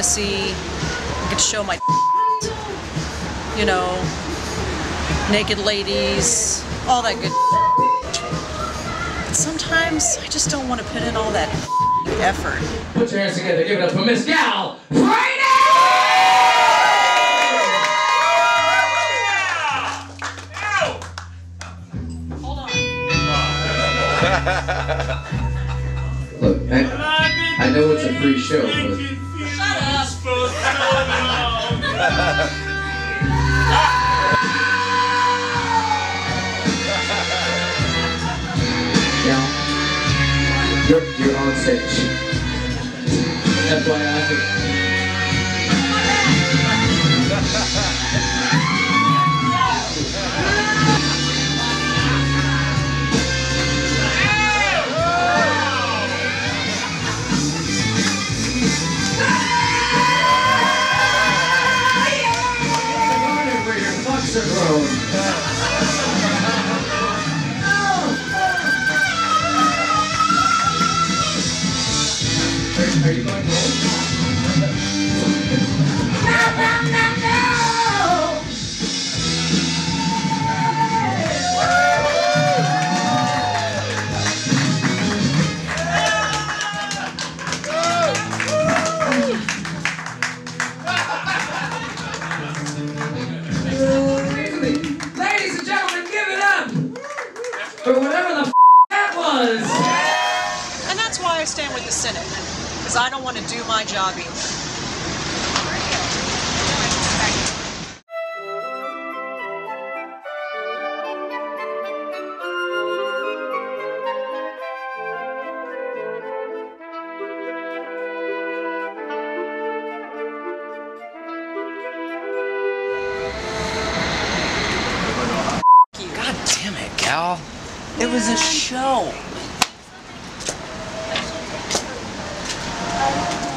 fantasy. I could show my, you know, naked ladies, all that good. But sometimes I just don't want to put in all that effort. Put your hands together, give it up for Miss Gal Friday! Hold on. Look, I know it's a free show, but... Shut up! Gal, you're on stage. FYI. Are you going home? Ladies and gentlemen, give it up for whatever the that was. And that's why I stand with the cynic, because I don't want to do my job either. God damn it, Gal. It was a show.